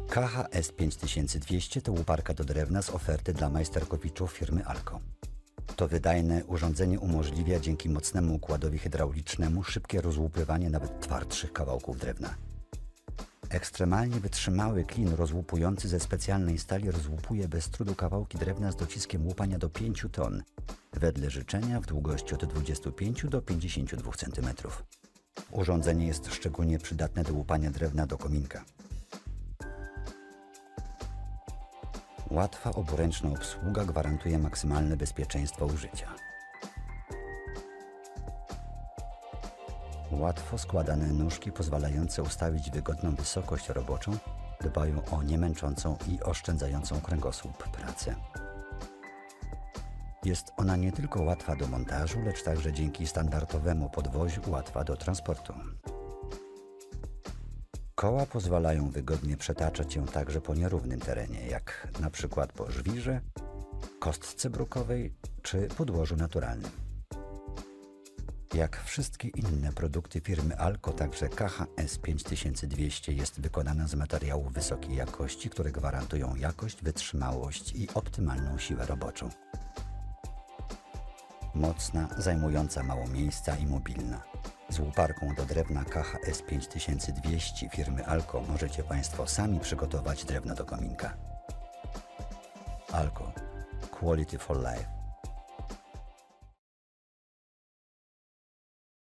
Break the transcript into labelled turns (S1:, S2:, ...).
S1: KHS 5200 to łuparka do drewna z oferty dla majsterkowiczów firmy Alco. To wydajne urządzenie umożliwia dzięki mocnemu układowi hydraulicznemu szybkie rozłupywanie nawet twardszych kawałków drewna. Ekstremalnie wytrzymały klin rozłupujący ze specjalnej stali rozłupuje bez trudu kawałki drewna z dociskiem łupania do 5 ton, wedle życzenia w długości od 25 do 52 cm. Urządzenie jest szczególnie przydatne do łupania drewna do kominka. Łatwa, oburęczna obsługa gwarantuje maksymalne bezpieczeństwo użycia. Łatwo składane nóżki pozwalające ustawić wygodną wysokość roboczą dbają o niemęczącą i oszczędzającą kręgosłup pracę. Jest ona nie tylko łatwa do montażu, lecz także dzięki standardowemu podwoziu łatwa do transportu. Koła pozwalają wygodnie przetaczać się także po nierównym terenie, jak na przykład po żwirze, kostce brukowej czy podłożu naturalnym. Jak wszystkie inne produkty firmy Alco, także KHS 5200 jest wykonana z materiałów wysokiej jakości, które gwarantują jakość, wytrzymałość i optymalną siłę roboczą. Mocna, zajmująca mało miejsca i mobilna. Z łuparką do drewna KHS 5200 firmy Alco możecie Państwo sami przygotować drewno do kominka. Alco. Quality for life.